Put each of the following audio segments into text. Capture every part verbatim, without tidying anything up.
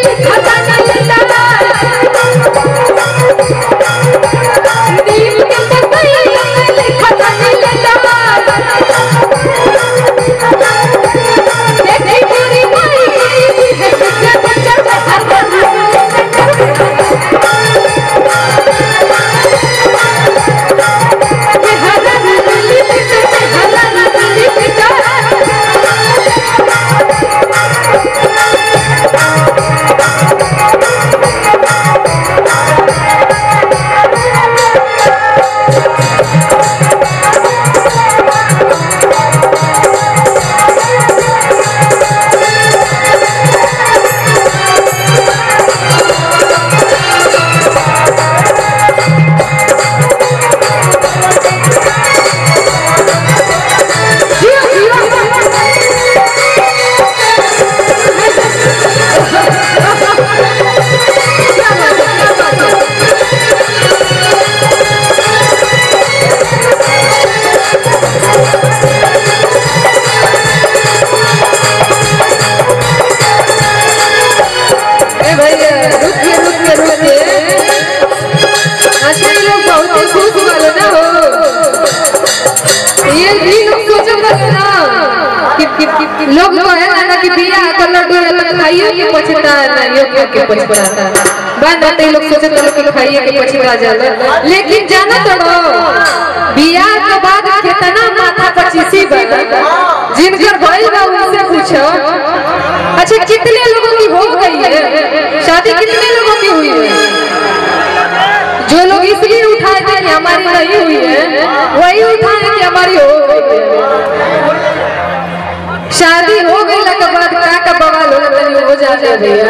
लोग तो है ना कि बिया तो लड्डू खाइए के पछता नहीं हो के पछता बंद होते लोग सोचे तो लोग खाइए के पछता जाला लेकिन जाना तो बिया के बाद कितना माथा पचीसी बना जिनकर भइल बा उनसे पूछो। अच्छा कितने लोगों की हो गई है शादी, कितने लोगों की हुई है? जो लोग इसलिए उठाए थे कि हमारी नहीं हुई है वही उठाए कि हमारी हो गई है। शादी हो गई के बाद का का बवाल हो जा जा भैया।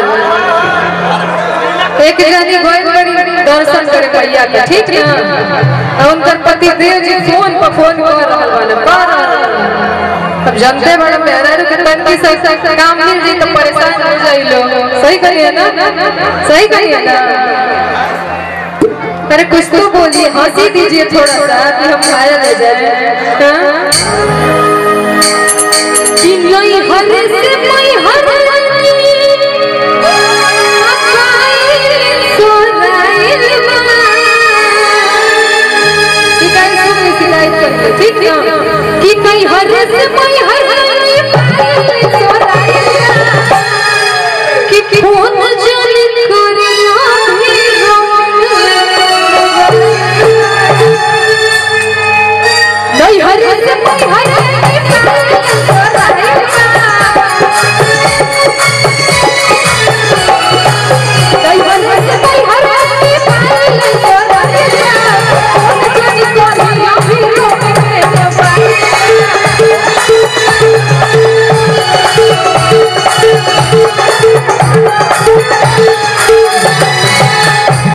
एक जनी गोइल बड़ी दर्शन करे भैया के, ठीक है, उनकर पति देव जी फोन पर फोन कर रहल वाला अब जानते बड़ा मेहरारू के तन की सही काम मिल जाई तो परेशान हो जाई लोग। सही करिए ना, सही करिए ना। अरे कुछ तो बोलिए, हंसी दीजिए थोड़ा सा कि हम खाया ले जाए।